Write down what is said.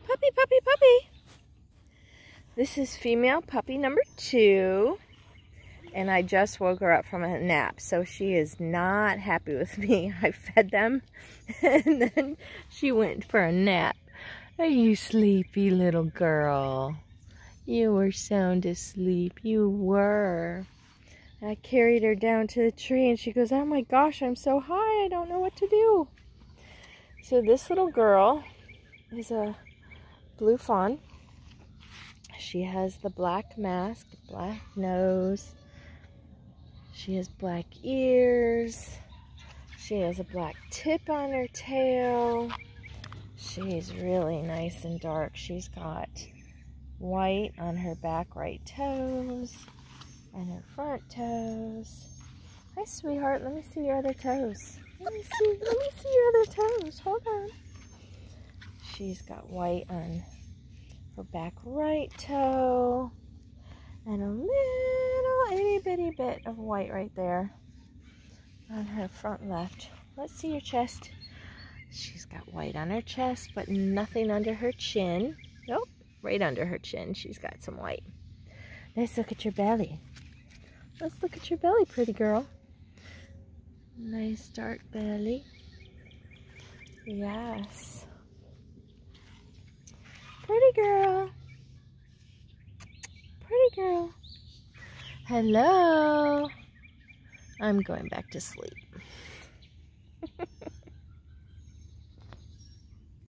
Puppy, puppy, puppy. This is female puppy number 2. And I just woke her up from a nap, so she is not happy with me. I fed them, and then she went for a nap. Are you sleepy, little girl? You were sound asleep. You were. I carried her down to the tree, and she goes, oh my gosh, I'm so high, I don't know what to do. So this little girl is a blue fawn. She has the black mask, black nose. She has black ears. She has a black tip on her tail. She's really nice and dark. She's got white on her back right toes and her front toes. Hi, sweetheart. Let me see your other toes. Let me see your other toes. Hold on. She's got white on her back right toe and a little itty bitty bit of white right there on her front left. Let's see your chest. She's got white on her chest, but nothing under her chin. Nope, right under her chin she's got some white. Let's look at your belly. Let's look at your belly, pretty girl. Nice dark belly. Yes. Pretty girl. Pretty girl. Hello. I'm going back to sleep.